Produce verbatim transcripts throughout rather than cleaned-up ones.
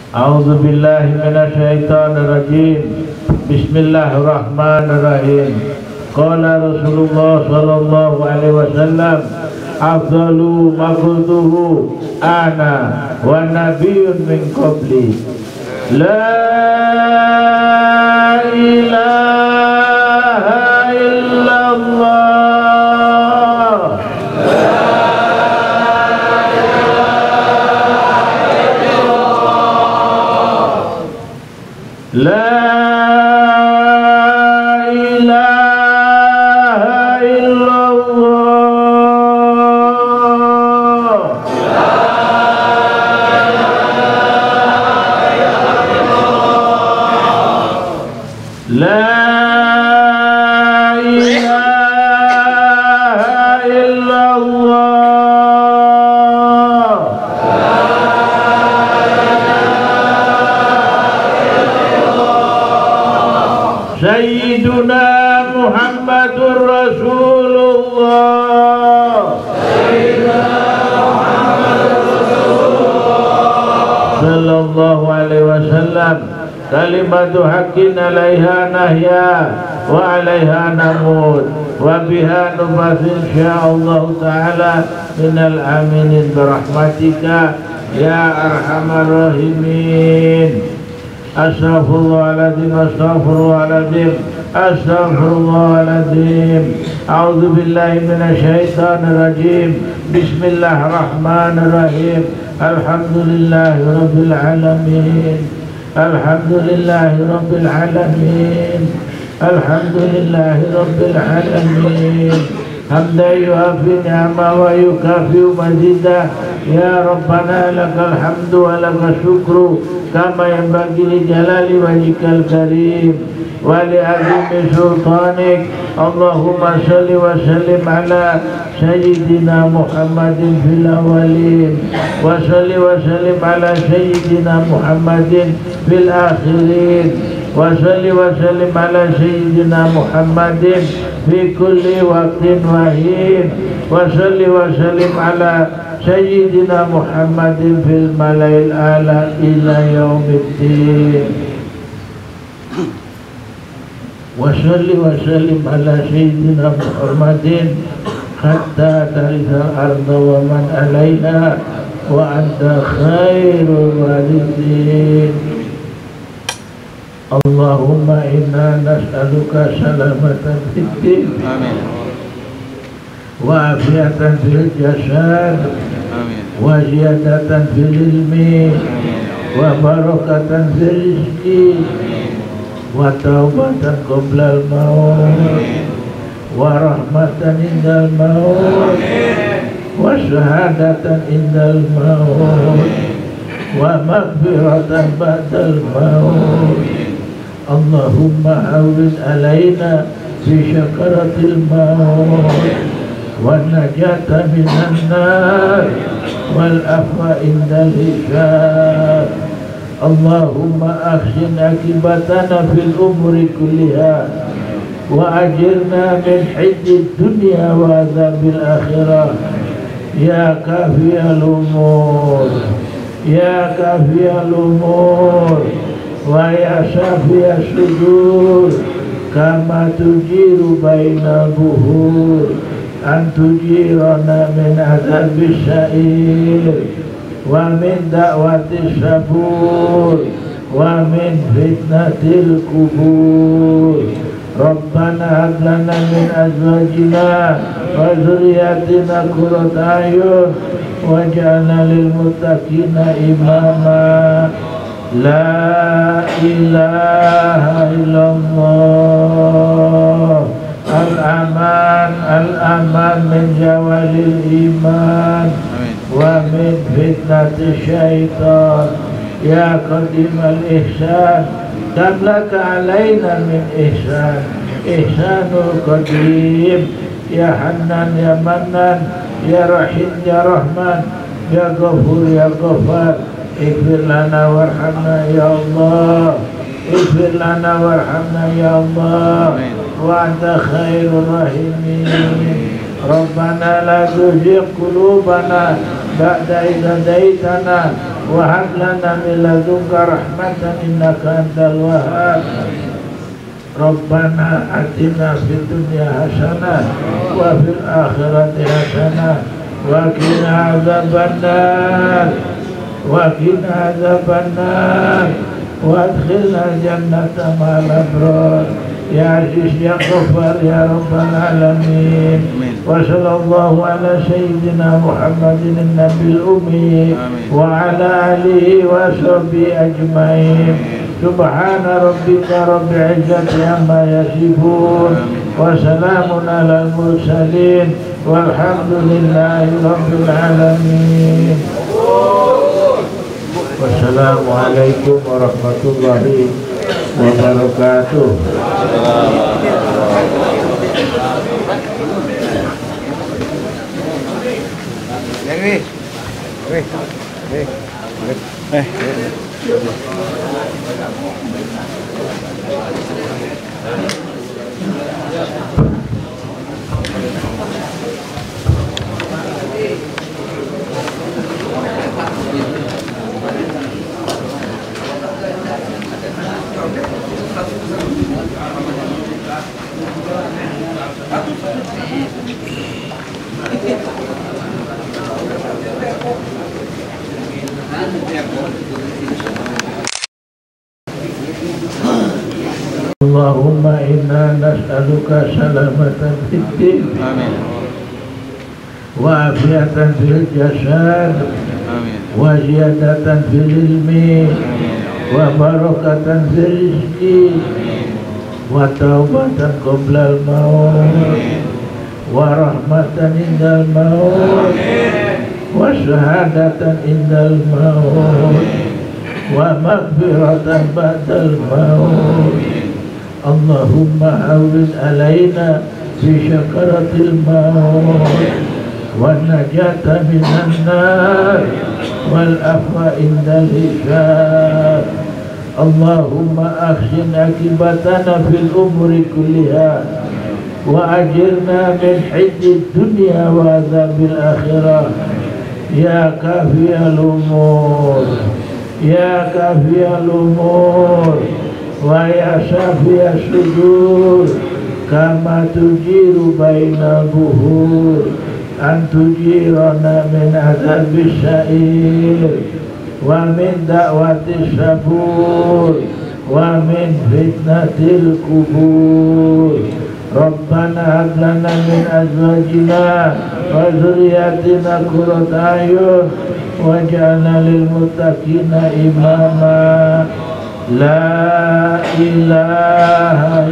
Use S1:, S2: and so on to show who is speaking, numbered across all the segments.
S1: A'udzu billahi minasyaitonir rajim. Bismillahirrahmanirrahim. Qala Rasulullah sallallahu alaihi wasallam, afdalu ma qultuhu ana wa nabiyyun min qabli. La ilaha illallah. La ilaha illallah. La ilaha illallah. Sayyiduna Muhammadur Rasulullah. Sallallahu alaihi wasallam. Kalimatu haqqin alaiha nahya wa alaiha namut wa biha nubas insyaallah ta'ala minal aminin birahmatika ya arhamar rahimin. Astaghfirullahaladzim, astaghfirullahaladzim, astaghfirullahaladzim. A'udzu billahi minasyaitonir rajim. Bismillahirrahmanirrahim. Alhamdulillahi rabbil alamin. Alhamdulillahi rabbil alamin. Alhamdulillahi rabbil alamin. Hamdan yuafi ni'ama wa yukafi mazidah. Ya Rabbana lakal hamdu wa lakal syukru kama yanbaghi li jalali wajhikal karim wa li azimi sultanik. Allahumma salli wa sallim ala sayyidina Muhammadin fil awwalin wa salli wa sallim ala sayyidina Muhammadin fil akhirin wa salli wa sallim ala sayyidina Muhammadin fi kulli waqtin wa hin wa salli wa sallim ala Sayyidina Muhammadin fil malail ala ila yaumiddin. Wa salli wa sallim ala Sayyidina Muhammadin hatta tarithal arda wa man alaiha wa anta khairul warithin. Allahumma inna nas'aluka salamatan fid din. Amin. Wa afiatan fil jasad. Amin. Wa ziyadatan fil ilmi. Wa barakatan fil rizqi. Wa taubatan qoblal maut. Wa rahmatan indal maut. Wa syahadatan indal maut. Wa maghfiratan ba'dal maut. Allahumma hawwin alaina fi syakaratil maut والنجاة من النار والعفو عند الحساب. اللهم أحسن عاقبتنا في الأمور كلها وأجرنا من حد الدنيا وعذاب الآخرة يا كافي الأمور يا كافي الأمور ويا شافي الصدور كما تجير بين الظهور أن تجيرنا من عذاب السعير ومن دعوة الشفور ومن فتنة القبور. ربنا هب لنا من أزواجنا وذرياتنا قرة أعين واجعلنا للمتقين إماما. لا إله إلا الله. Al-aman, al-aman min jawalil iman wa min fitnati syaitan. Ya qadimal ihsan damlaka alayna min ihsan ihsanul qadim. Ya Hannan ya Mannan ya Rahim ya Rahman ya Ghafur ya Ghaffar. Ighfir lana warhamna ya Allah. Ighfir lana warhamna ya Allah. Wa anta khairur rahimin. Rabbana la tuzigh qulubana ba'da idh hadaytana وهب لنا من لدنك رحمة إنك أنت الوهاب ربنا آتنا في الدنيا حسنة وفي الآخرة حسنة وقنا عذاب النار وقنا عذاب النار وادخلنا الجنة مع الأبرار يا عزيز يا غفار يا رب العالمين وصلى الله على سيدنا محمد النبي الأمي وعلى آله وصحبه أجمعين سبحان ربك رب العزة عما يصفون وسلام على المرسلين والحمد لله رب العالمين والسلام عليكم ورحمة الله wabarakatuh.
S2: Wih, wih, wih, eh,
S1: Allahumma inna nas'aluka salamatan fid din
S2: amin,
S1: wa afiatan fil jasad
S2: amin,
S1: wa ziyadatan fil ilmi wa barakatan fil rizqi wa taubatan qoblal maut wa rahmatan indal maut wa syahadatan indal maut wa maghfiratan ba'dal maut. Allahumma hawwin alaina fi syakaratil maut wa najata minan nar wal afwa indal hisab. Allahumma ahsin akibatana fil umuri kulliha wa ajirna min hiddid dunya wa adzabil akhirah ya kafiyal umur ya kafiyal umur wa ya syafiyas sudur kama tujiru bainal buhur an tujirana min adzabis sa'ir wa min da'watis sabur wa min fitnatil kubur. Rabbana hab lana min azwajina wa dzurriyyatina qurrata a'yun waj'alna lil muttaqina imama. La ilaha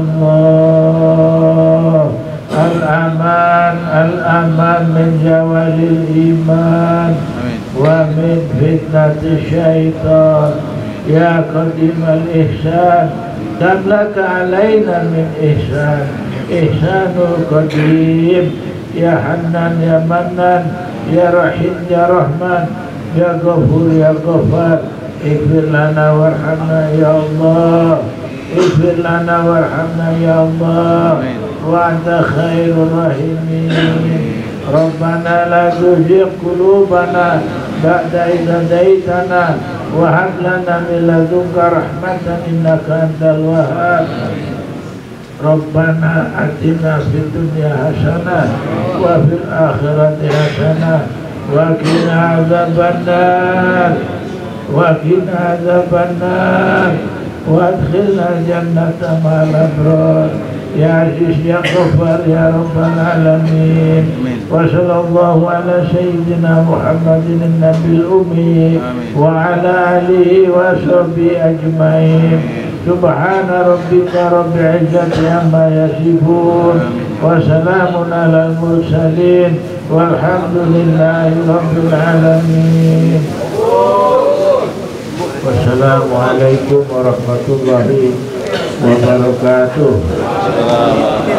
S1: illallah al-aman al-aman min jawalil iman wa min fitnati syaitan ya qadimal ihsan dan laka alaina min ihsan ihsanul qadim ya hannan ya mannan ya rahim ya rahman ya ghafur ya ghafar. Ighfir lana warhamna ya Allah, ighfir lana warhamna ya Allah, wa anta khairur rahimin. Rabbana la tuzigh qulubana ba'da idh hadaytana wa hab lana min ladunka rahmatan innaka antal wahhab. Rabbana atina fid dunya hasanah wa fil akhirati hasanah wa qina adzaban nar وقنا عذاب النار وادخلنا الجنة مع الأبرار يا عزيز يا غفار يا رب العالمين وصلى الله على سيدنا محمد النبي الأمي وعلى آله وصحبه أجمعين سبحان ربك رب العزة عما يصفون وسلام على المرسلين والحمد لله رب العالمين. Wassalamualaikum warahmatullahi wabarakatuh.